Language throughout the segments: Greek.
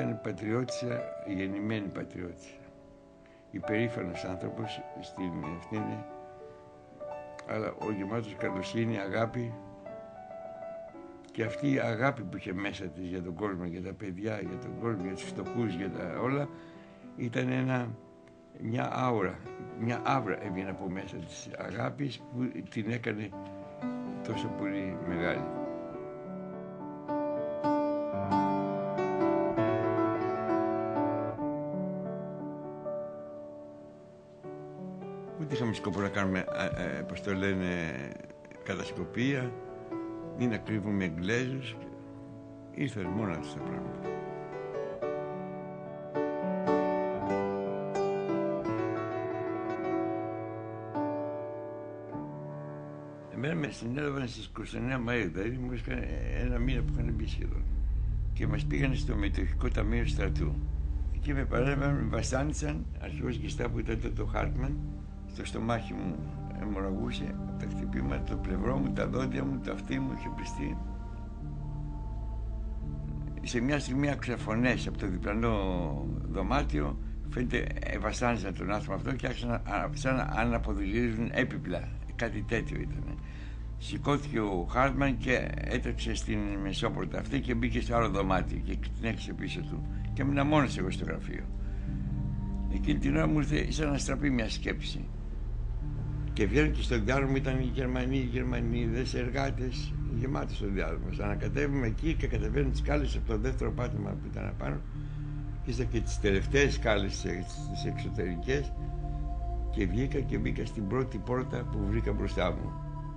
ήταν πατριώτισσα, γεννημένη πατριώτισσα. Υπερήφανος άνθρωπος στην ευθύνη, αλλά ο γεμάτος καλοσύνη, αγάπη, και αυτή η αγάπη που είχε μέσα της για τον κόσμο, για τα παιδιά, για τον κόσμο, για τους φτωχούς, για τα όλα, ήταν μια άουρα, μια άβρα έβγαινε από μέσα της αγάπης που την έκανε τόσο πολύ μεγάλη. Ούτε είχαμε σκοπό να κάνουμε, πώς το λένε, κατασκοπία ή να κρύβουμε Εγγλέζους. Ήρθαν μόνα τους τα πράγματα. Εμένα με συνέλαβαν στις 29 Μαΐου, δηλαδή μου είχαν ένα μήνα που είχαν μπει σχεδόν. Και μας πήγανε στο μετοχικό ταμείο στρατού. Εκεί με παρέλαβαν, με βασάνισαν, αρχηγός Γκεστάπο ήταν το Χάρτμαν, στο στομάχι μου αιμορραγούσε από τα χτυπήματα, το πλευρό μου, τα δόντια μου, το αυτί μου είχε πληστεί. Σε μια στιγμή άκουσα φωνές από το διπλανό δωμάτιο, φαίνεται βασάνισαν τον άνθρωπο αυτό και άρχισαν να αναποδηλίζουν έπιπλα. Κάτι τέτοιο ήταν. Σηκώθηκε ο Χάρτμαν και έτρεξε στην μεσόπορτα αυτή και μπήκε σε άλλο δωμάτιο και την έκλεισε πίσω του. Και έμεινα μόνος εγώ στο γραφείο. Εκείνη την ώρα μου ήρθε σαν να στραπεί μια σκέψη. Και βγαίνουν και στο διάδρομο ήταν οι Γερμανίδες, εργάτες, γεμάτοι στο διάδρομο. Ανακατεύουμε εκεί και κατεβαίνουν τις σκάλες από το δεύτερο πάτωμα που ήταν απάνω. Και είδα και τις τελευταίες σκάλες, τις εξωτερικές. Και βγήκα και μπήκα στην πρώτη πόρτα που βρήκα μπροστά μου.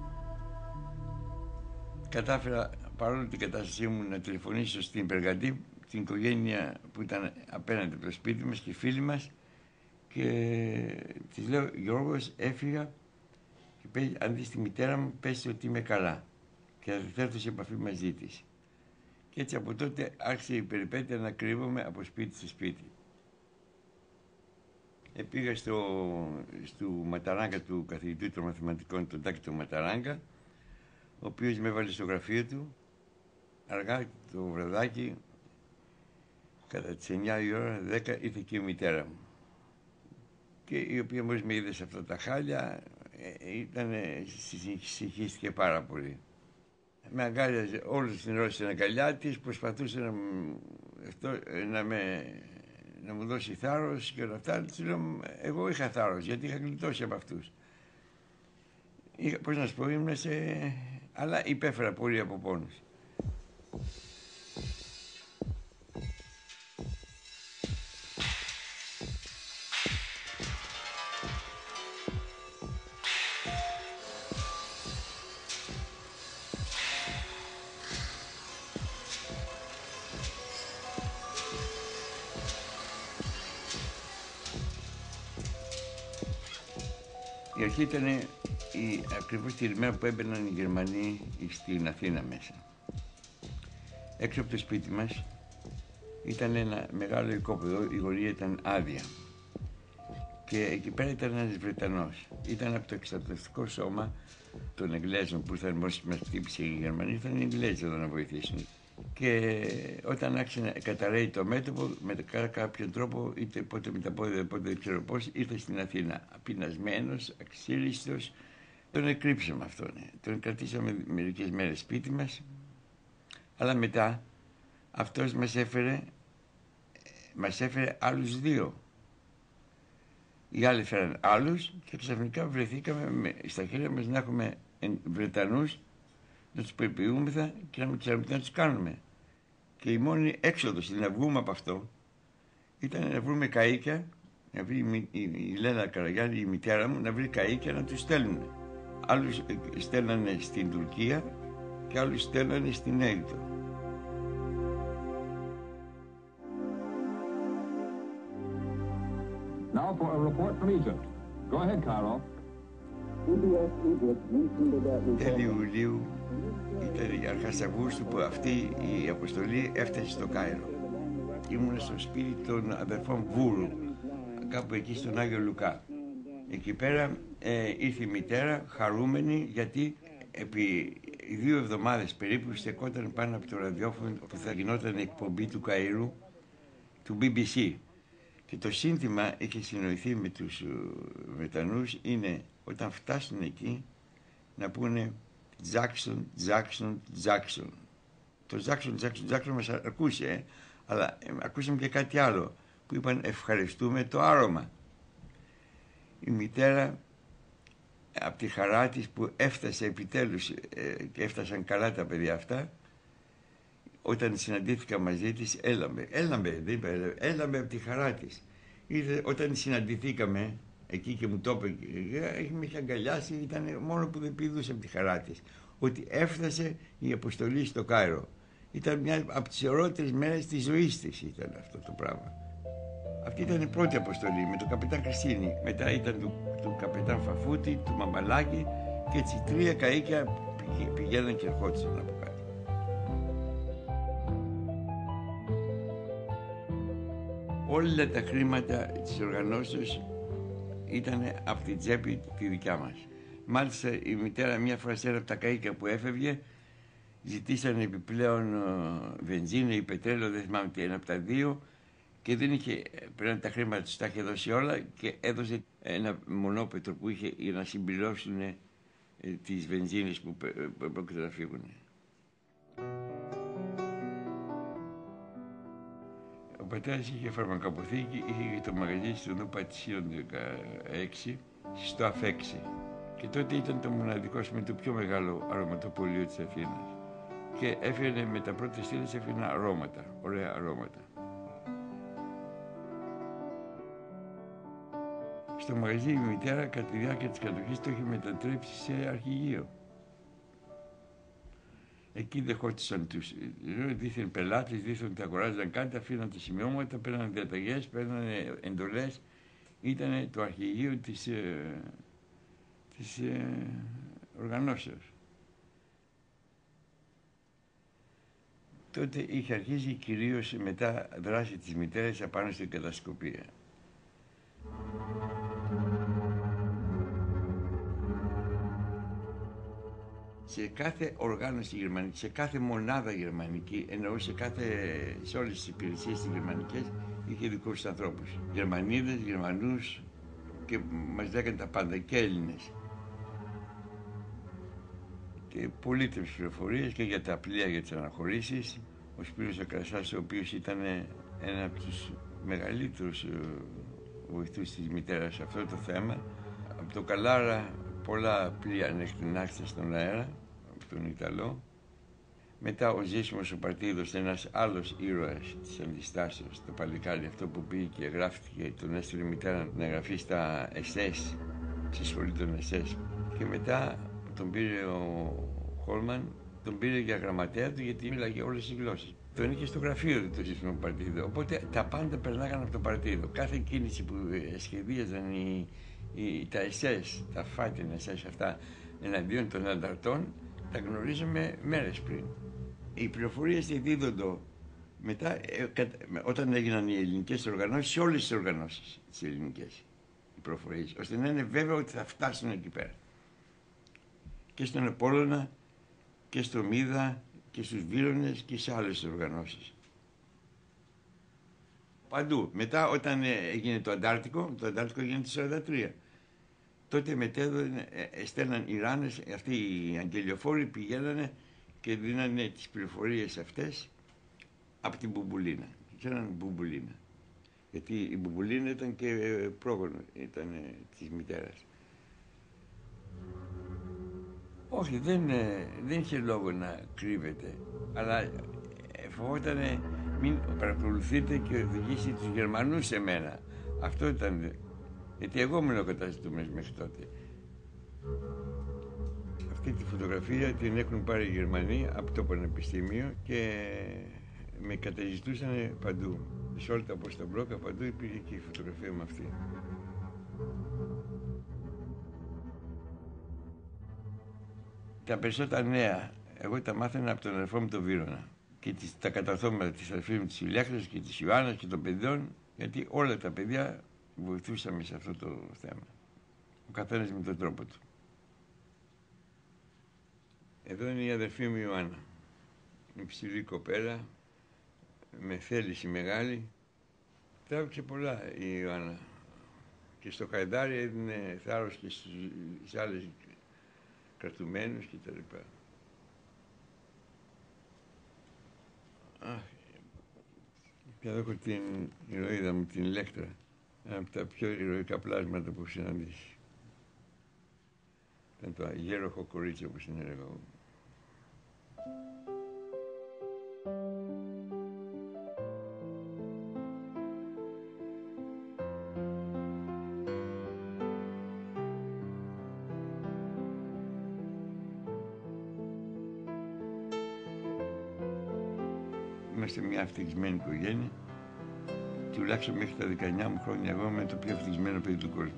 Κατάφερα, παρόλο την κατάστασή μου, να τηλεφωνήσω στην Περγαντή, την οικογένεια που ήταν απέναντι από το σπίτι μας και φίλοι μας, και της λέω, Γιώργος, έφυγα και αν δεις τη μητέρα μου, πες ότι είμαι καλά και θα έρθω σε επαφή μαζί της. Και έτσι από τότε άρχισε η περιπέτεια να κρύβομαι από σπίτι σε σπίτι. Πήγα στο Ματαράγκα του καθηγητή των μαθηματικών, τον Τάκη του Ματαράγκα, ο οποίος με έβαλε στο γραφείο του, αργά το βραδάκι, κατά τις 9 η ώρα, 10, ήρθε και η μητέρα μου. Και η οποία μόλις με είδε σε αυτά τα χάλια, συγχύστηκε πάρα πολύ. Με αγκάλιαζε όλη την ώρα στην αγκαλιά της, προσπαθούσε να μου δώσει θάρρος και όλα αυτά. Του λέω, εγώ είχα θάρρος, γιατί είχα γλιτώσει από αυτούς. Πώς να σου πω, αλλά υπέφερα πολύ από πόνους. Η αρχή ήταν ακριβώς την ημέρα που έμπαιναν οι Γερμανοί στην Αθήνα μέσα. Έξω από το σπίτι μας ήταν ένα μεγάλο οικόπεδο, η γωνία ήταν άδεια. Και εκεί πέρα ήταν ένας Βρετανός. Ήταν από το εξεταστικό σώμα των Εγγλέζων που ήρθαν μόλις μας χτύπησε οι Γερμανοί, ήρθαν οι Εγγλέζοι εδώ να βοηθήσουν. Και όταν άρχισε να καταραίει το μέτωπο, με κάποιον τρόπο, είτε πότε με τα πόδια, πότε δεν ξέρω πώς, ήρθε στην Αθήνα. Πεινασμένος, αξίριστος. Τον εκρύψαμε αυτόν. Τον κρατήσαμε μερικές μέρες σπίτι μας. Αλλά μετά αυτός μας έφερε άλλους δύο. Οι άλλοι φέραν άλλους και ξαφνικά βρεθήκαμε στα χέρια μας να έχουμε Βρετανούς, να τους περιποιούμεθα και να μην ξέρουμε τι να τους κάνουμε. Και η μόνη έξοδος να βγούμε από αυτό ήταν να βρούμε καΐκια, να βρει η Λένα Καραγιάννη, η μητέρα μου, να βρει καΐκια να τους στέλνουν. Άλλους στέλνανε στην Τουρκία και άλλους στέλνανε στην Αίγυπτο. Now for a report from Egypt. Go ahead, Cairo. Τέλη Ιουλίου ήταν αρχάς Αυγούστου που αυτή η αποστολή έφτασε στο Κάιρο. Ήμουν στο σπίτι των αδερφών Βούρου, κάπου εκεί στον Άγιο Λουκά. Εκεί πέρα ήρθε η μητέρα χαρούμενη, γιατί επί 2 εβδομάδες περίπου στεκόταν πάνω από το ραδιόφωνο που θα γινόταν η εκπομπή του Καΐρου του BBC. Και το σύνθημα είχε συνοηθεί με τους Βρετανούς, είναι όταν φτάσουν εκεί να πούνε Jackson, Jackson, Jackson. Το Jackson μας ακούσε, αλλά ακούσαμε και κάτι άλλο που είπαν ευχαριστούμε το άρωμα. Η μητέρα από τη χαρά της που έφτασε επιτέλους και έφτασαν καλά τα παιδιά αυτά, όταν συναντήθηκα μαζί της έλαμπε από τη χαρά της. Όταν συναντηθήκαμε εκεί και μου το είπε, με είχε αγκαλιάσει, ήταν μόνο που δεν πηδούσε από τη χαρά της, ότι έφτασε η αποστολή στο Κάιρο. Ήταν μια από τις ωραιότερες μέρες της ζωής της ήταν αυτό το πράγμα. Αυτή ήταν η πρώτη αποστολή με τον καπετάν Χριστίνη. Μετά ήταν του καπετάν Φαφούτη, του Μαμαλάκη και έτσι 3 καΐκια πηγαίναν και ερχόντουσαν από κάτω. Όλα τα χρήματα της οργανώσεως ήταν από την τσέπη τη δικιά μας. Μάλιστα η μητέρα μια φορά σε ένα από τα καΐκια που έφευγε ζητήσαν επιπλέον βενζίνη ή πετρέλαιο, δεν θυμάμαι τι, ένα από τα δύο, και δεν είχε, πέραν τα χρήματα τους τα είχε δώσει όλα και έδωσε ένα μονόπετρο που είχε για να συμπληρώσουν τις βενζίνες που πρόκειται να φύγουν. Ο πατέρας είχε φαρμακοποθήκη, είχε το μαγαζί στο Νου Πατησίων 16, στο Αφέξη. Και τότε ήταν το μοναδικό, με το πιο μεγάλο αρωματοπωλείο της Αθήνας. Και έφερε με τα πρώτα στήλες, έφερε αρώματα, ωραία αρώματα. Στο μαγαζί η μητέρα κατά τη διάρκεια της κατοχής το είχε μετατρέψει σε αρχηγείο. Εκεί δεχόντουσαν τους δίθεν πελάτες, δίθεν τα αγοράζαν κάτι, αφήναν τα σημειώματα, παίρναν διαταγές, παίρναν εντολές. Ήταν το αρχηγείο της οργανώσεως. Τότε είχε αρχίσει κυρίως μετά δράση της μητέρας απάνω στην κατασκοπία. Σε κάθε οργάνωση γερμανική, σε κάθε μονάδα γερμανική, εννοώ σε όλες τις υπηρεσίες τις γερμανικές, είχε δικούς τους ανθρώπους. Γερμανίδες, Γερμανούς και μας λέγανε τα πάντα και Έλληνες. Και πολύτιμες πληροφορίες και για τα πλοία, για τις αναχωρήσεις. Ο Σπύρος ο Κρασάς, ο οποίος ήταν ένα από τους μεγαλύτερους βοηθούς της μητέρας σε αυτό το θέμα. Από το Καλάρα πολλά πλοία ανεκτινάξαν στον αέρα, από τον Ιταλό. Μετά ο Ζήσιμος ο Παρτίδος, ένας άλλος ήρωας της αντιστάσεως, το παλικάρι αυτό που πήγε και γράφτηκε, τον έστειλε η μητέρα να γραφεί στα SS, στη σχολή των SS. Και μετά τον πήρε ο Χόλμαν, τον πήρε για γραμματέα του γιατί μίλαγε όλες τις γλώσσες. Τον είχε στο γραφείο του το Ζήσιμο Παρτίδο, οπότε τα πάντα περνάγαν από το Παρτίδο. Κάθε κίνηση που σχεδίαζαν τα SS, τα fighting SS αυτά εναντίον των ανταρτών, τα γνωρίζαμε μέρες πριν. Οι πληροφορίες δίδονται μετά, όταν έγιναν οι ελληνικές οργανώσεις, σε όλες τις οργανώσεις τις ελληνικές, οι πληροφορίες, ώστε να είναι βέβαιο ότι θα φτάσουν εκεί πέρα. Και στον Απόλλωνα και στο Μίδα και στους Βύρονες και σε άλλες οργανώσεις. Παντού. Μετά όταν έγινε το Αντάρτικο έγινε το 1943. Τότε στέλναν οι ράνες, αυτοί οι αγγελιοφόροι πηγαίνανε και δίνανε τις πληροφορίες αυτές από την Μπουμπουλίνα. Ξέραν Μπουμπουλίνα. Γιατί η Μπουμπουλίνα ήταν και πρόγονο, ήταν της μητέρας. Όχι, δεν είχε λόγο να κρύβεται, αλλά φοβότανε μην παρακολουθείτε και οδηγήσει τους Γερμανούς σε μένα. Αυτό ήταν, γιατί εγώ ήμουν ο καταζητούμενος μέχρι τότε. Αυτή τη φωτογραφία την έχουν πάρει οι Γερμανοί από το Πανεπιστήμιο και με καταζητούσαν παντού. Σε όλα τα αποσταμπλόκα παντού υπήρχε και η φωτογραφία με αυτή. Τα περισσότερα νέα, εγώ τα μάθαινα από τον αδερφό μου τον Βύρωνα και τα καταρθώματα της αδερφής μου της Ηλέχνας και της Ιωάννας και των παιδιών, γιατί όλα τα παιδιά βοηθούσαμε σε αυτό το θέμα. Ο καθένας με τον τρόπο του. Εδώ είναι η αδερφή μου Ιωάννα. Υψηλή κοπέλα, με θέληση μεγάλη, Τράβηξε πολλά η Ιωάννα. Και στο Χαϊδάρι έδινε θάρρος και στις άλλες κρατουμένους και τα λοιπά. Και εδώ έχω την ηρωίδα μου, την Ηλέκτρα. Ένα από τα πιο ηρωικά πλάσματα που έχω συναντήσει. Ήταν το αγέροχο κορίτσι, όπως την έλεγα εγώ. Είμαστε μια ευτυχισμένη οικογένεια. Τουλάχιστον μέχρι τα 19 μου χρόνια εγώ είμαι το πιο ευτυχισμένο παιδί του κόσμου.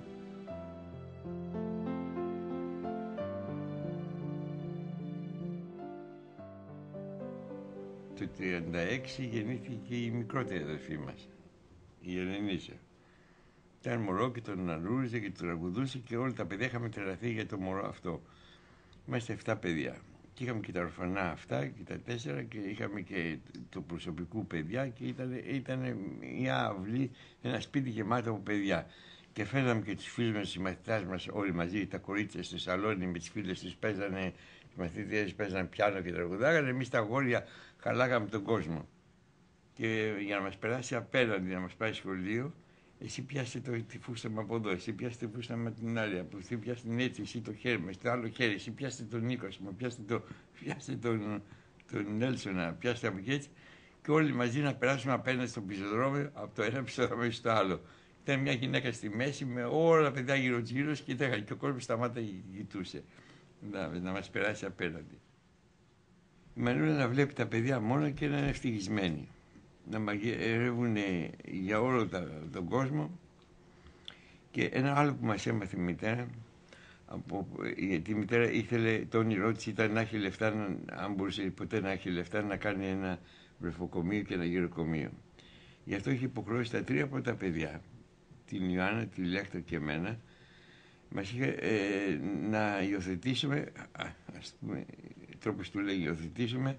Το 1936 γεννήθηκε η μικρότερη αδερφή μας, η Ελενίσσα. Ήταν μωρό και τον αναρούριζε και τον τραγουδούσε και όλα τα παιδιά είχαμε τρελαθεί για το μωρό αυτό. Είμαστε 7 παιδιά. Και είχαμε και τα ορφανά αυτά και τα 4 και είχαμε και το προσωπικού παιδιά και ήταν μια αυλή, ένα σπίτι γεμάτο από παιδιά. Και φέρναμε και τους φίλους μας, οι μαθητάς μας όλοι μαζί, τα κορίτσια στο σαλόνι με τις φίλες τους παίζανε, οι μαθητές παίζανε πιάνο και τραγουδάγανε, εμείς τα αγόρια χαλάγαμε τον κόσμο. Και για να μας περάσει απέναντι, να μας πάει σχολείο, εσύ πιάστε τη φούστα μου από εδώ, εσύ πιάστε τη φούστα με την άλλη, από εσύ πιάστε την έτσι, εσύ το χέρι με το άλλο χέρι, εσύ πιάστε τον Νίκο, πιάστε τον Νέλσονα, πιάστε από εκεί έτσι και όλοι μαζί να περάσουμε απέναντι στο πεζοδρόμιο, από το ένα πεζοδρόμιο στο άλλο. Ήταν μια γυναίκα στη μέση με όλα τα παιδιά γύρω-γύρω και ο κόσμος σταμάτα γητούσε να μας περάσει απέναντι. Η Μανούλα να βλέπει τα παιδιά μόνο και να είναι ευτυχισμένη. Να μαγειρεύουν για όλο τον κόσμο. Και ένα άλλο που μας έμαθε η μητέρα, γιατί η μητέρα ήθελε, το όνειρό της ήταν να έχει λεφτά, αν μπορούσε ποτέ να έχει λεφτά, να κάνει ένα βρεφοκομείο και ένα γεροκομείο. Γι' αυτό είχε υποχρεώσει τα 3 πρώτα παιδιά, την Ιωάννα, τη Ηλέκτρα και εμένα, μας είχε να υιοθετήσουμε, ας πούμε, τρόπος του λέει υιοθετήσουμε,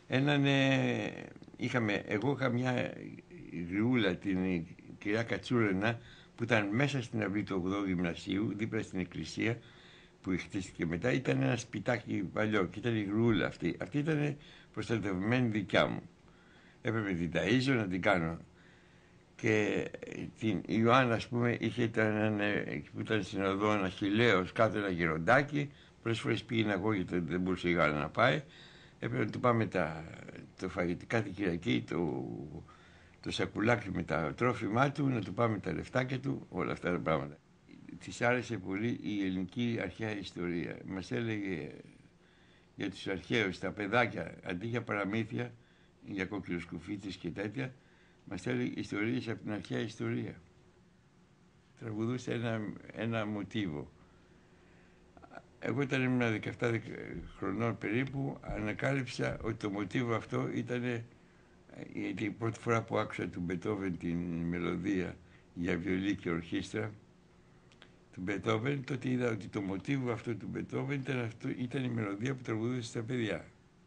εγώ είχα μια γριούλα, την κυρία Κατσούρενα, που ήταν μέσα στην αυλή του 8ου γυμνασίου, δίπλα στην εκκλησία που χτίστηκε μετά. Ήταν ένα σπιτάκι παλιό και ήταν η γριούλα αυτή. Αυτή ήταν προστατευμένη δικιά μου. Έπρεπε την ταΐζω να την κάνω. Και την Ιωάννα, ας πούμε, είχε που ήταν στην οδό ένα χιλέος κάτω ένα γεροντάκι. Πολλές φορές πήγαινα εγώ γιατί δεν μπορούσε η Ιωάννα να πάει. Έπρεπε να του πάμε το φαγητό κάθε Κυριακή, το σακουλάκι με τα τρόφιμά του, να του πάμε τα λεφτάκια του, όλα αυτά τα πράγματα. Της άρεσε πολύ η ελληνική αρχαία ιστορία. Μας έλεγε για τους αρχαίους, τα παιδάκια, αντί για παραμύθια, για κόκκιλοσκουφίτσες και τέτοια, μας έλεγε ιστορίες από την αρχαία ιστορία. Τραγουδούσε ένα μοτίβο. Εγώ όταν ήμουν 17 χρονών περίπου, ανακάλυψα ότι το μοτίβο αυτό ήταν η πρώτη φορά που άκουσα του Μπετόβεν την μελωδία για βιολί και ορχήστρα του Μπετόβεν, τότε είδα ότι το μοτίβο αυτό του Μπετόβεν ήταν η μελωδία που τραγουδούσε στα παιδιά.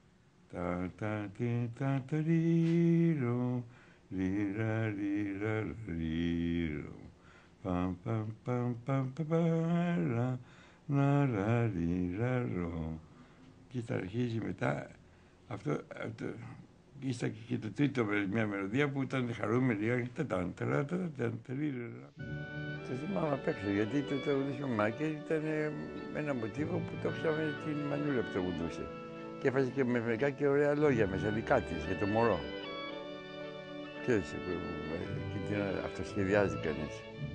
Και θα αρχίζει μετά αυτό και το τρίτο μια μελωδία που ήταν χαρούμενη. Το θυμάμαι απ' έξω γιατί το τραγουδούσε μαμά και ήταν ένα μοτίβο που το ξέραμε την Μανούλα που τραγουδούσε. Και έφαζε και μερικά και ωραία λόγια μέσα δικά της για το μωρό. Και έτσι και την αυτοσχεδιάζει κανείς.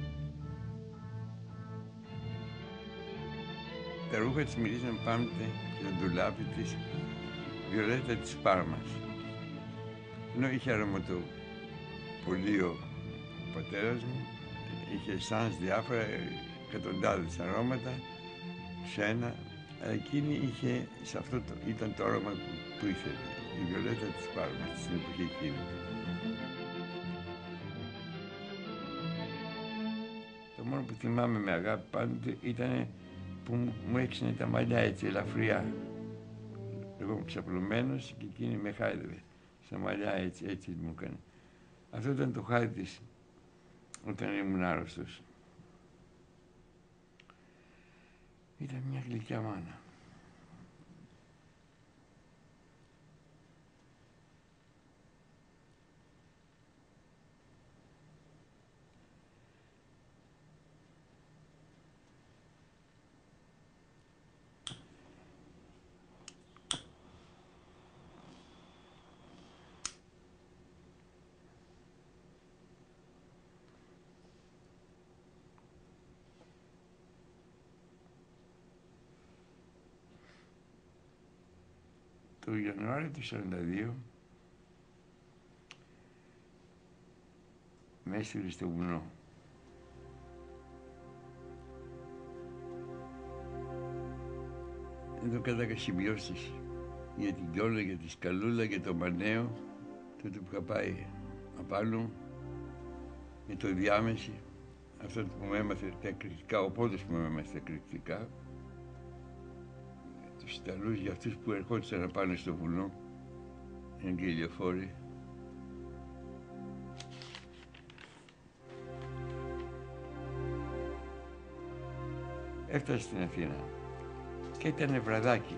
Τα ρούχα της μυρίζαν πάντοτε και το ντουλάπι της βιολέτα της Πάρμας. Ενώ είχε αρωματοπολείο ο πατέρας μου, είχε σανς διάφορα, εκατοντάδες αρώματα, ξένα, αλλά εκείνη είχε, σε αυτό ήταν το άρωμα που ήθελε, η βιολέτα της Πάρμας, στην εποχή εκείνη. Το μόνο που θυμάμαι με αγάπη πάντοτε ήταν που μου έξινε τα μαλλιά έτσι ελαφριά. Εγώ είμαι ξαπλωμένος και εκείνη με χάιδευε. Στα μαλλιά έτσι μου έκανε. Αυτό ήταν το χάδι της. όταν ήμουν άρρωστος. Ήταν μια γλυκιά μάνα. Το Ιανουάριο του 1942 με έστειλε στο βουνό. Εδώ κατάκα συμπιώσεις για την Κιόλα, για τη Σκαλούλα, για το Μανέο, τότε που είχα πάει απάνω, για το Διάμεση, αυτό που με έμαθε τα εκρηκτικά, ο πόντος που με έμαθε τα εκρηκτικά, τους Ιταλούς, για αυτούς που ερχόντουσαν να πάνε στο βουνό, εγγελιοφόροι. Έφτασε στην Αθήνα και ήταν βραδάκι.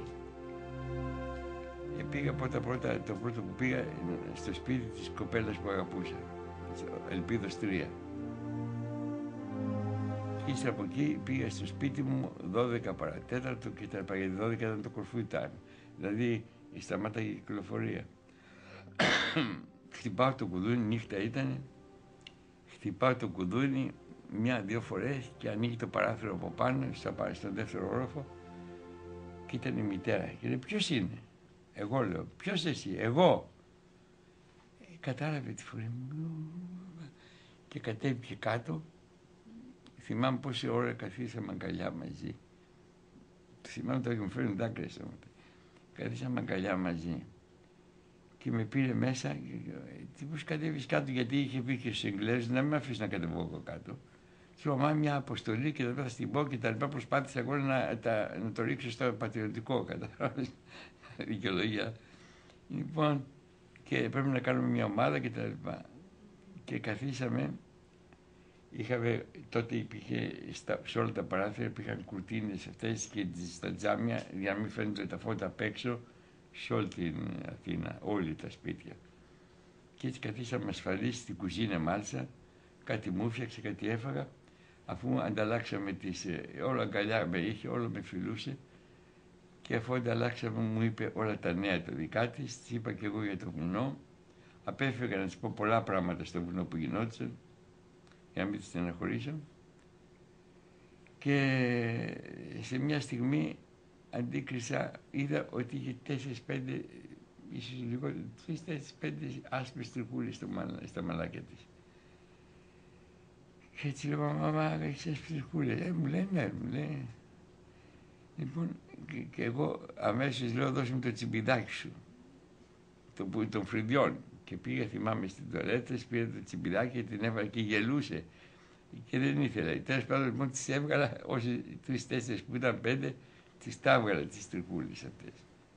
Πήγα πρώτα, το πρώτο που πήγα στο σπίτι της κοπέλας που αγαπούσα, Ελπίδος 3. Ύστερα από εκεί πήγα στο σπίτι μου 12 παρατέταρτο και τα γιατί 12 ήταν το κορφού time. Δηλαδή σταμάταγε η κυκλοφορία. Χτυπάω το κουδούνι, νύχτα ήταν, χτυπάω το κουδούνι μια-δύο φορές και ανοίγει το παράθυρο από πάνω, στον δεύτερο όροφο και ήταν η μητέρα και λέει ποιος είναι? Εγώ λέω, ποιος εσύ? Εγώ. Κατάλαβε τη φωνή μου και κατέβηκε κάτω. Θυμάμαι πόση ώρα καθίσαμε αγκαλιά μαζί. Θυμάμαι το μου φέρνει δάκρυα στα μάτια. Καθίσαμε αγκαλιά μαζί. Και με πήρε μέσα. Τι πώς κατέβεις κάτω, γιατί είχε πει και στους Εγγλέζους να μην με αφήσει να κατεβώ εγώ κάτω. Σου είπα μια αποστολή και δεν θα στην πω και τα λοιπά. Προσπάθησα εγώ να το ρίξω στο πατριωτικό, κατάλαβες. Δικαιολογία. Λοιπόν, και πρέπει να κάνουμε μια ομάδα και τα λοιπά. Και καθίσαμε. Είχαμε, τότε υπήρχε σε όλα τα παράθυρα υπήρχαν κουρτίνες αυτές και στα τζάμια για να μην φαίνονται τα φώτα απ' έξω σε όλη την Αθήνα, όλοι τα σπίτια. Και έτσι καθίσαμε ασφαλείς στην κουζίνα μάλιστα, κάτι μου έφτιαξε, κάτι έφαγα, αφού ανταλλάξαμε όλα αγκαλιά με είχε, όλο με φιλούσε και αφού ανταλλάξαμε μου είπε όλα τα νέα τα δικά της, της είπα και εγώ για το βουνό, απέφυγα να της πω πολλά πράγματα στο βουνό που γινόντουσαν, για να μην τη στεναχωρήσω. Και σε μια στιγμή αντίκρισα, είδα ότι είχε 4-5, ίσως λίγο, 3-4-5 άσπρες τριχούλες στα μαλάκια της. Και έτσι λέω, μαμά, έχεις άσπρες τριχούλες? Μου λέει, ναι, μου λέει. Λοιπόν, και εγώ αμέσως λέω, δώσε μου το τσιμπιδάκι σου, των φρυδιών. Και πήγα, θυμάμαι, στην τουαλέτα, πήρα το τσιμπιδάκι και την έβαλα και γελούσε. Και δεν ήθελα. Τέλος πάντων, λοιπόν, τις έβγαλα, όσοι 3-4 που ήταν 5, τις τα έβγαλα τις τριχούλες αυτές.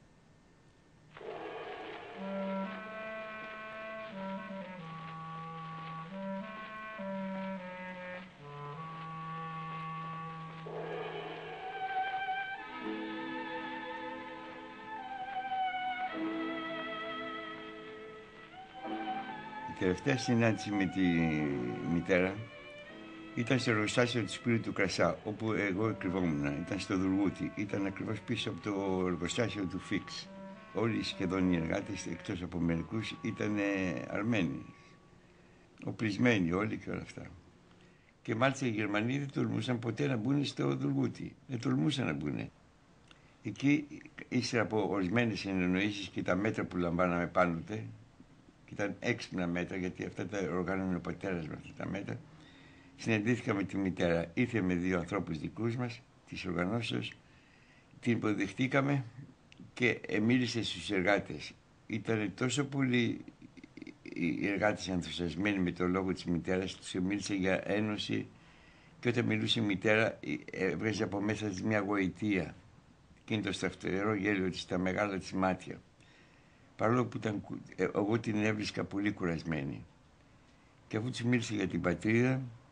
Η τελευταία συνάντηση με τη μητέρα ήταν στο εργοστάσιο του Σπύρου του Κρασά, όπου εγώ κρυβόμουν. Ήταν στο Δουργούτι. Ήταν ακριβώς πίσω από το εργοστάσιο του Φίξ. Όλοι σχεδόν οι εργάτες, εκτός από μερικούς, ήταν Αρμένοι. Οπλισμένοι όλοι και όλα αυτά. Και μάλιστα οι Γερμανοί δεν τολμούσαν ποτέ να μπουν στο Δουργούτι. Δεν τολμούσαν να μπουν. Εκεί, ύστερα από ορισμένες συνεννοήσεις και τα μέτρα που λαμβάναμε πάντοτε, και ήταν έξυπνα μέτρα, γιατί αυτά τα οργάνωνε ο πατέρας με αυτά τα μέτρα, συναντήθηκα με τη μητέρα. Ήρθε με 2 ανθρώπους δικούς μας, της οργανώσεως, την υποδεχτήκαμε και μίλησε στους εργάτες. Ήταν τόσο πολύ οι εργάτες ενθουσιασμένοι με το λόγο της μητέρας, τους μίλησε για ένωση και όταν μιλούσε η μητέρα έβγαζε από μέσα της μια γοητεία. Εκείνο το σταυτερό γέλιο της, τα μεγάλα της μάτια. Παρόλο που εγώ την έβρισκα πολύ κουρασμένη. Και αφού της μίλησε για την πατρίδα,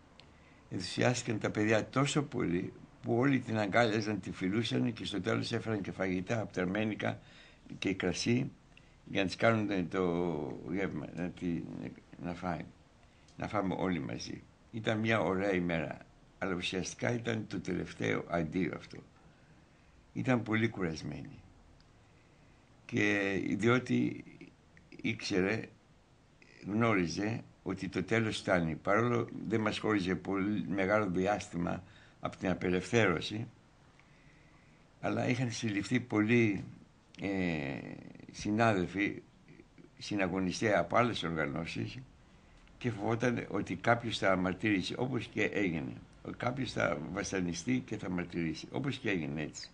Ενθουσιάστηκαν τα παιδιά τόσο πολύ που όλοι την αγκάλιαζαν, τη φιλούσαν και στο τέλος έφεραν και φαγητά από τα αρμένικα και κρασί για να τις κάνουν το γεύμα, να φάμε όλοι μαζί. Ήταν μια ωραία ημέρα, αλλά ουσιαστικά ήταν το τελευταίο αντίο αυτό. Ήταν πολύ κουρασμένη και διότι γνώριζε ότι το τέλος φτάνει. Παρόλο δεν μας χώριζε πολύ μεγάλο διάστημα από την απελευθέρωση, αλλά είχαν συλληφθεί πολλοί συνάδελφοι, συναγωνιστές από άλλες οργανώσεις και φοβόταν ότι κάποιος θα μαρτυρήσει, όπως και έγινε. Κάποιος θα βασανιστεί και θα μαρτυρήσει, όπως και έγινε έτσι.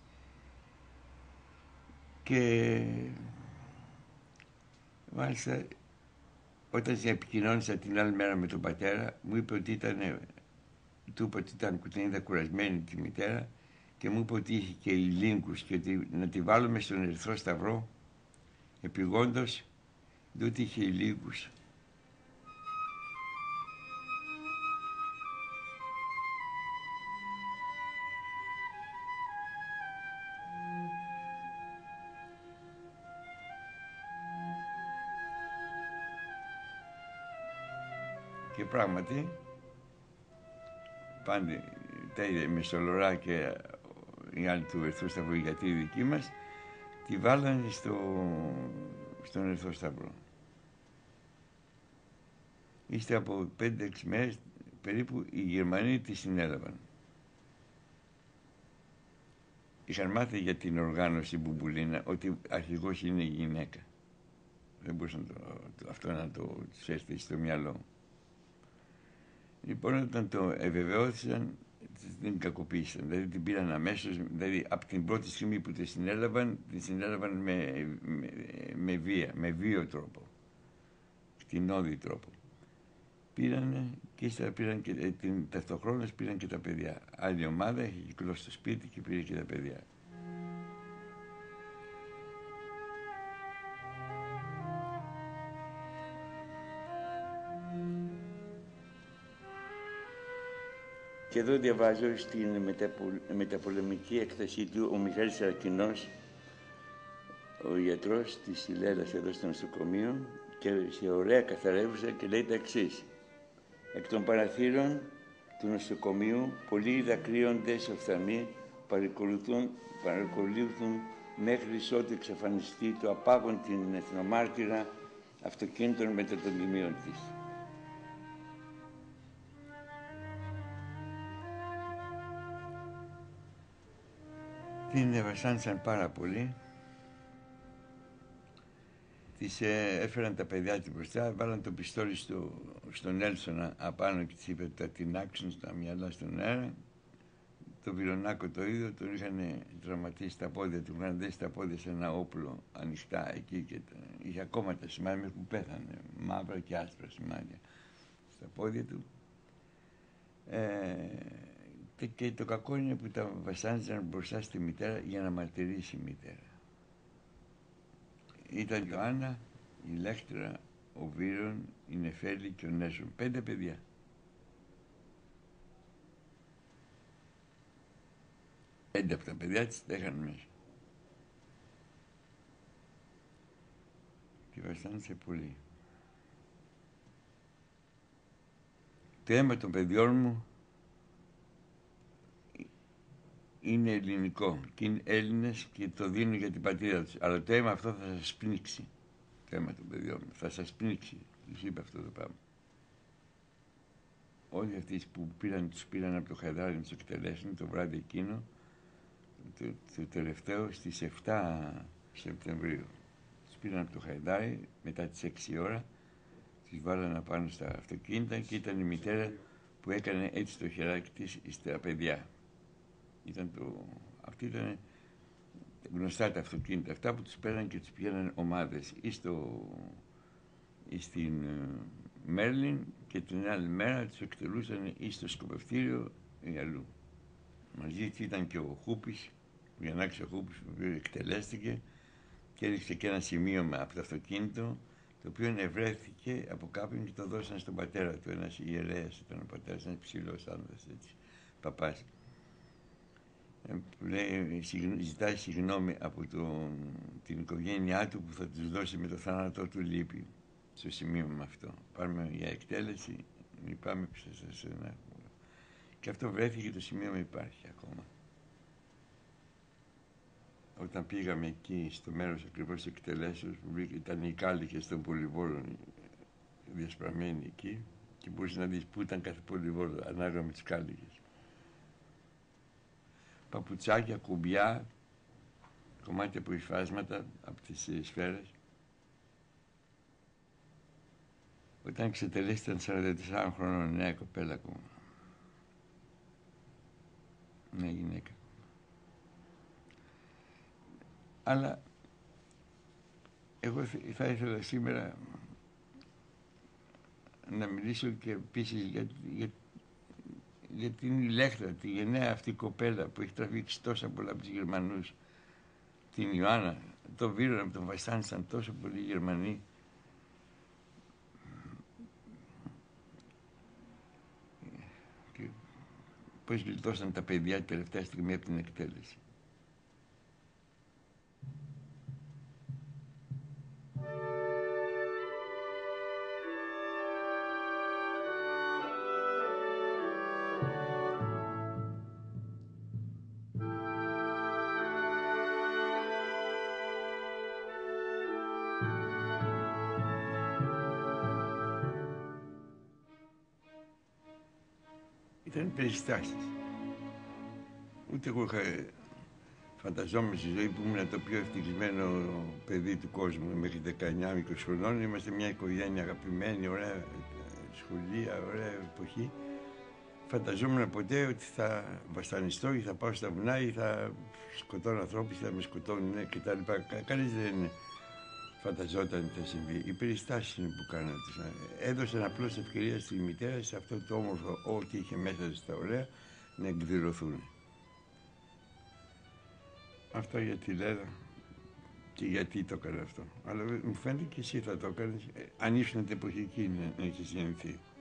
Και μάλιστα όταν επικοινώνησα την άλλη μέρα με τον πατέρα, μου είπε ότι του είπα ότι την είδα κουρασμένη τη μητέρα και μου είπε ότι είχε και ηλίνκους και ότι να τη βάλουμε στον Ερυθρό Σταυρό επειγόντως, διότι είχε ηλίνκους. Και πράγματι, πάντα τα είδε με Μεσολορά και οι άλλοι του Ερυθρού Σταυρού, γιατί οι δικοί μας τη βάλανε στον Ερυθρό Σταυρό. Ύστερα από 5-6 μέρες περίπου οι Γερμανοί τη συνέλαβαν. Είχαν μάθει για την οργάνωση Μπουμπουλίνα ότι αρχηγός είναι η γυναίκα. Δεν μπορούσαν αυτό να το έρθει στο μυαλό. Λοιπόν, όταν το ευεβαιώθησαν, την κακοποίησαν. Δηλαδή την πήραν αμέσως, δηλαδή από την πρώτη στιγμή που την συνέλαβαν με βία, με βίαιο τρόπο, κτηνώδη τρόπο. Πήρανε και ύστερα πήραν και ταυτοχρόνως πήραν και τα παιδιά. Άλλη ομάδα είχε κυκλώσει στο σπίτι και πήρε και τα παιδιά. Και εδώ διαβάζω στην μεταπολεμική έκθεσή του ο Μιχάλης Σαρακινός, ο ιατρός της Ηλέδας εδώ στο νοσοκομείο, και σε ωραία καθαρεύουσα και λέει τα εξής. Εκ των παραθύρων του νοσοκομείου πολλοί δακρύοντες οφθαλμοί παρακολουθούν μέχρι ότου εξαφανιστεί το απάγον την εθνομάρτυρα αυτοκίνητων μετά των τιμίων της. Την βασάνισαν πάρα πολύ. Της έφεραν τα παιδιά της μπροστά, βάλαν το πιστόλι στον Έλσονα απάνω και της είπε ότι θα την άξουν στα μυαλά στον αέρα. Το Βυρονάκο το ίδιο, τον είχαν τραυματίσει τα πόδια του, είχαν δέσει τα πόδια σε ένα όπλο ανοιχτά εκεί και είχε ακόμα τα σημάδια που πέθανε, μαύρα και άσπρα σημάδια στα πόδια του. Και το κακό είναι που τα βασάνιζαν μπροστά στη μητέρα για να μαρτυρήσει η μητέρα. Ήταν η Ιωάννα, η Λέκτρα, ο Βύρον, η Νεφέλη και ο Νέσον. 5 παιδιά. Πέντε από τα παιδιά της τα είχαν μέσα. Και βασάνισε πολύ. Το αίμα των παιδιών μου είναι ελληνικό και είναι Έλληνες και το δίνουν για την πατρίδα τους. Αλλά το αίμα αυτό θα σας πνίξει. Το αίμα των παιδιών μου θα σας πνίξει. Τους είπε αυτό το πράγμα. Όλοι αυτοί που τους πήραν από το Χαϊδάρι να τους εκτελέσουν το βράδυ εκείνο, το τελευταίο στις 7 Σεπτεμβρίου. Τους πήραν από το Χαϊδάρι μετά τις 6 ώρα, τους βάλανε πάνω στα αυτοκίνητα και ήταν η μητέρα που έκανε έτσι το χεράκι της στα παιδιά. Αυτοί ήταν γνωστά τα αυτοκίνητα αυτά που τους πέραν και τους πηγαίναν ομάδες ή στην Μέρλιν και την άλλη μέρα τους εκτελούσαν ή στο σκοπευτήριο ή αλλού. Μαζί ήταν και ο Χούπης, ο Γιαννάκης ο Χούπης που εκτελέστηκε και έριξε και ένα σημείωμα από το αυτοκίνητο το οποίο ευρέθηκε από κάποιον και το δώσαν στον πατέρα του. Ένας ιερέας ήταν ο πατέρας, ένας ψηλός άνδρας, έτσι, παπάς. Λέει, ζητάει συγγνώμη από την οικογένειά του που θα τους δώσει με το θάνατό του λύπη. Στο σημείο με αυτό. Πάμε για εκτέλεση, μην πάμε πίσω σε ένα. Και αυτό βρέθηκε, το σημείο με υπάρχει ακόμα. Όταν πήγαμε εκεί στο μέρος ακριβώς εκτελέσεως, που ήταν οι κάλικες των πολυβόλων διασπραμμένοι εκεί και μπορείς να δεις πού ήταν κάθε πολυβόλο ανάλογα με τις κάλικες. Παπουτσάκια, κουμπιά, κομμάτια από υφάσματα από τις σφαίρες. Όταν εξετελέσει ήταν 44 χρονών, νέα κοπέλα ακόμα. Νέα γυναίκα. Αλλά εγώ θα ήθελα σήμερα να μιλήσω και επίσης για την ηλέκτρα, τη γενναία αυτή κοπέλα που έχει τραβήξει τόσα πολλά από τους Γερμανούς, την Ιωάννα, τον Βίρονα που τον βασάνισαν τόσο πολλοί Γερμανοί. Και πώς γλιτώσαν τα παιδιά την τελευταία στιγμή από την εκτέλεση. Ήταν περιστάσεις. Ούτε εγώ είχα φανταζόμουν στη ζωή που ήμουν το πιο ευτυχισμένο παιδί του κόσμου. Μέχρι 19-20 χρονών είμαστε μια οικογένεια αγαπημένη, ωραία σχολεία, ωραία εποχή. Φανταζόμουν ποτέ ότι θα βασανιστώ ή θα πάω στα βουνά ή θα σκοτώνω ανθρώπους, θα με σκοτώνουν κτλ. Κανείς δεν φανταζόταν τι θα συμβεί. Οι περιστάσεις είναι που κάνανε. Έδωσαν απλώς ευκαιρία στη μητέρα σε αυτό το όμορφο ό,τι είχε μέσα στα ωραία να εκδηλωθούν. Αυτό για τη Λέρα και γιατί το έκανε αυτό. Αλλά μου φαίνεται και εσύ θα το έκανες, αν ήσουν την εποχή εκείνη να έχεις γεννηθεί.